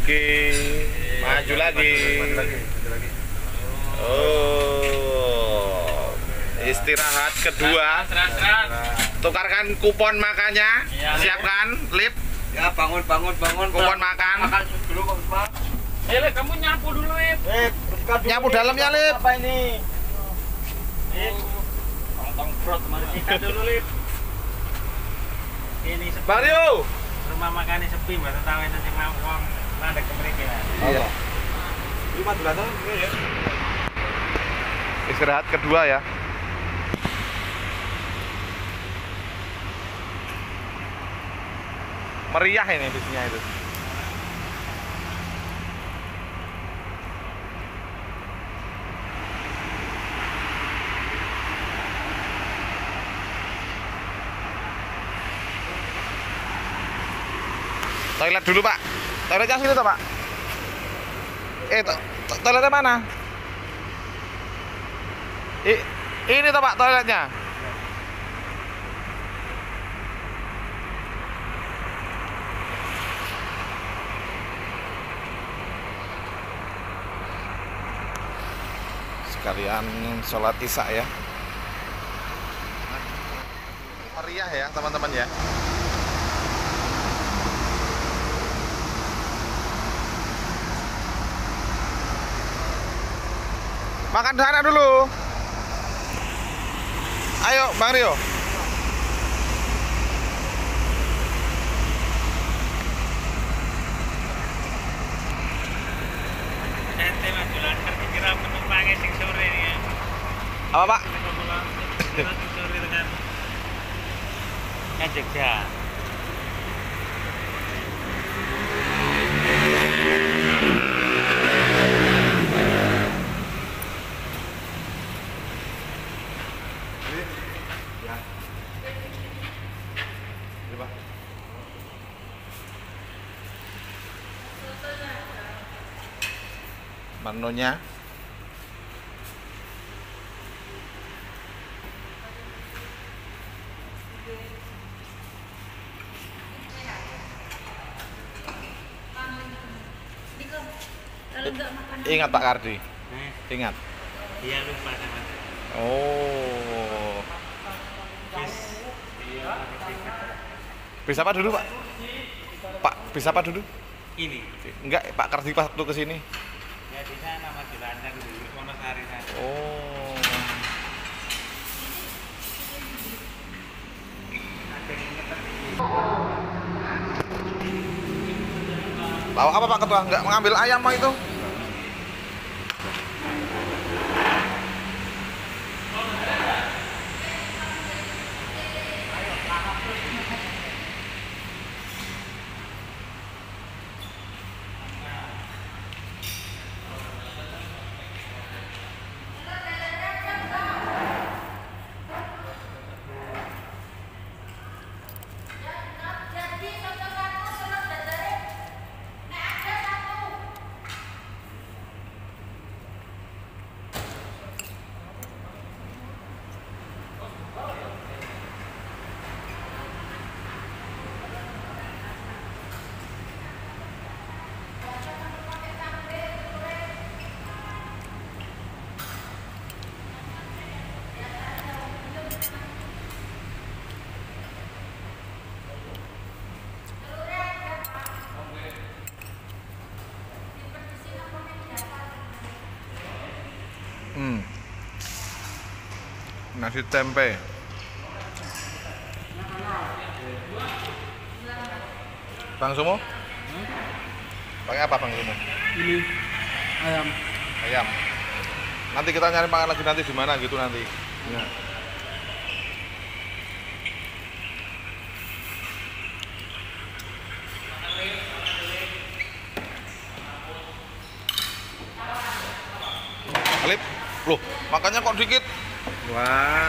lagi. Maju lagi. Oh. Istirahat kedua. Tukarkan kupon makannya. Siapkan, Lip. Ya, bangun. Kupon makan. Makan dulu, Pak. Lip, kamu nyapu dulu, Lip. Nyapu dalamnya, Lip. Apa ini? Tong brot, mari sikat dulu, Lip. Ini sepi. Mario. Rumah makannya sepi, Mbak. Tahu itu sing mau wong mandek ke mriki. Iya. 15 tahun ya. Istirahat kedua ya. Meriah ini bisnya itu. Toilet dulu, Pak. Toiletnya sini toh, Pak. Toiletnya mana? Ini toh, Pak, toiletnya. Sekalian sholat isya ya. Meriah ya, teman-teman ya. Makan sana dulu. Ayo, Bang Rio. Ente Mas Julan kira penumpangnya sing sore ya. Apa, Pak? Kira sing sore dengan Jogja. Menunya ingat Pak Kardi, ingat. Iya lupa sama. Oh, bisa apa dulu, Pak? Pak, bisa apa dulu? Ini. Enggak, Pak Kardi pas waktu kesini. Ya di sana Mas Julan kan di Wonosari sana. Oh. Tahu apa Pak Ketua? Enggak mengambil ayam mau itu? Nasi tempe. Bang Sumo? Pakai apa Bang Sumo? Ini ayam. Ayam. Nanti kita nyari makan lagi nanti di mana gitu nanti. Ya. Alip, loh, makannya kok dikit? Wah.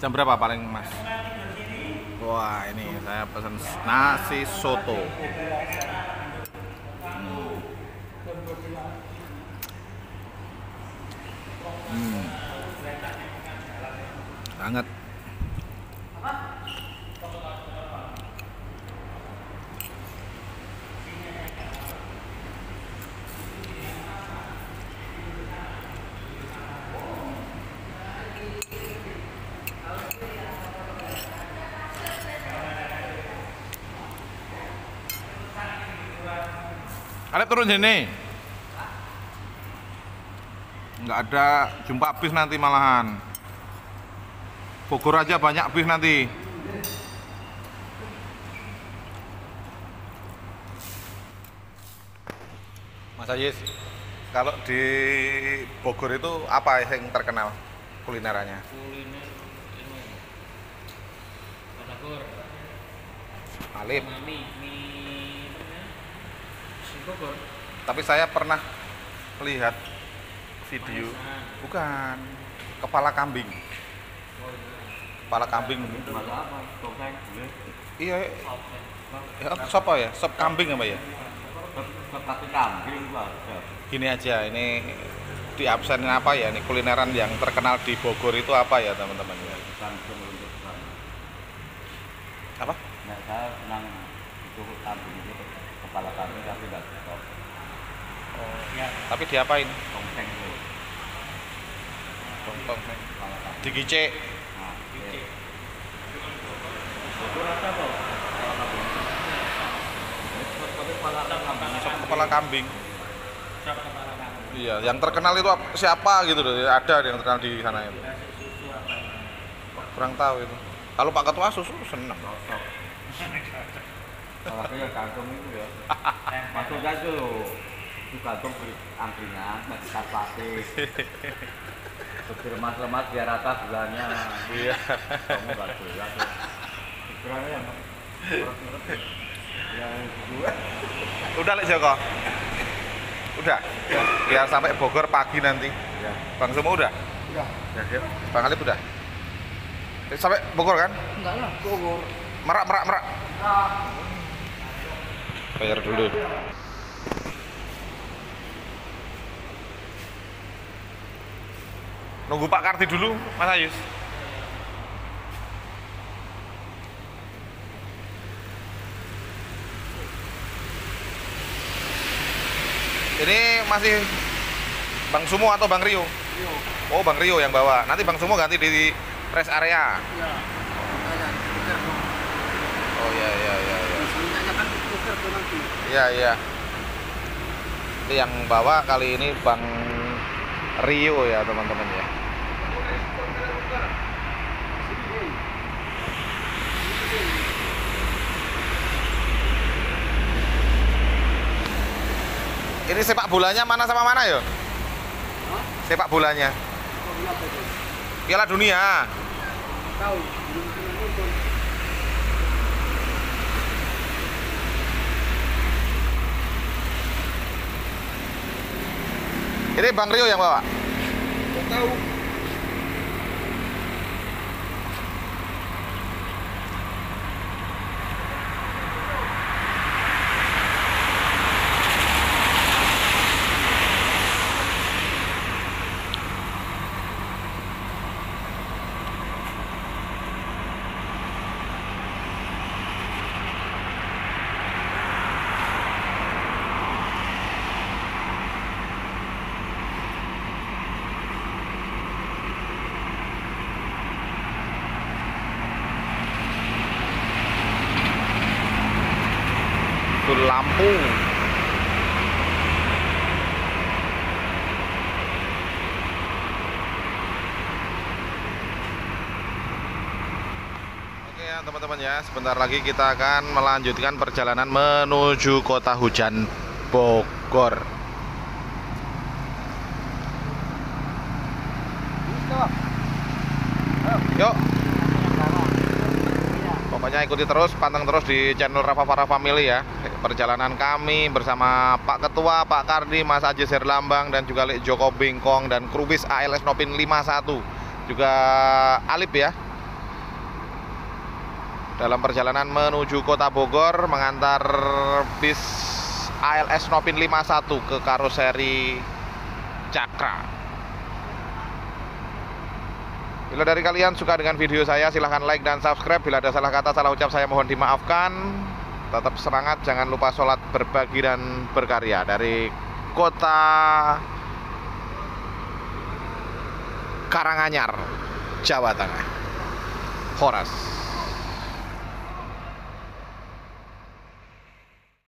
Jam berapa paling Mas? Wah, ini saya pesan nasi soto. Banget. Alep turun sini. Nggak ada jumpa bis nanti malahan. Bogor aja banyak bis nanti. Mas Ayis, kalau di Bogor itu apa yang terkenal kulinerannya? Kuliner ini Batagor. Alip. Mie Bogor. Tapi saya pernah lihat video, bukan, kepala kambing. Kepala kambing. apa? Topeng. Iya. Ya, sop apa ya? Sop kambing apa ya? Kaki kambing Pak. Gini aja, ini di absenin apa ya? Ini kulineran yang terkenal di Bogor itu apa ya teman-teman? Apa? Nah, saya senang itu kambing itu kepala kambing tapi nggak sop. Oh, Ya. tapi diapain? Topeng itu. Tong-tong. Kepala kambing. Digicek. Nah, iya. Itu rasa kok. Sop kepala kambing. Sop kepala kambing. Iya, yang terkenal itu siapa gitu loh? Ada yang terkenal di sana itu. Susu apa? Kurang tahu itu. Kalau Pak Ketua susu seneng. Sosok. Kalau yang gantung itu ya. Maksudnya itu loh. Itu gantung di angkringan, masih pasti. Lemas-lemas biar rata gulanya. Iya. Kamu nggak jelas. Pikirannya yang yang gue. Udah Lek Joko. Udah. Biar sampai Bogor pagi nanti. Ya. Bang Sumo udah? Udah. Ya. Bang Alip udah? Sampai Bogor kan? Enggak lah, Bogor. Merak. Bayar dulu. Nunggu Pak Karti dulu, Mas Ayus. Ini masih Bang Sumo atau Bang Rio? Rio. Oh, Bang Rio yang bawa. Nanti Bang Sumo ganti di rest area. Iya. Makanya tuker dong. Oh iya. Minyaknya kan tuker tuh nanti. Iya. Ini yang bawa kali ini Bang Rio ya teman-teman ya. Ini sepak bolanya mana sama mana ya? Sepak bolanya? Piala Dunia. Tahu, belum pernah nonton. Ini Bang Rio yang bawa? Tahu. Tuh lampu. Oke ya teman-teman ya, sebentar lagi kita akan melanjutkan perjalanan menuju kota hujan Bogor. Yuk. Pokoknya ikuti terus, panteng terus di channel Rafa Para Family ya. Perjalanan kami bersama Pak Ketua, Pak Kardi, Mas Ajis Herlambang, dan juga Lek Joko Bingkong dan kru bis ALS Nopin 51. Juga Alip ya. dalam perjalanan menuju Kota Bogor mengantar bis ALS Nopin 51 ke karoseri Cakra. Bila dari kalian suka dengan video saya, silahkan like dan subscribe. Bila ada salah kata, salah ucap, saya mohon dimaafkan. Tetap semangat, jangan lupa sholat, berbagi, dan berkarya. Dari Kota Karanganyar, Jawa Tengah, Horas.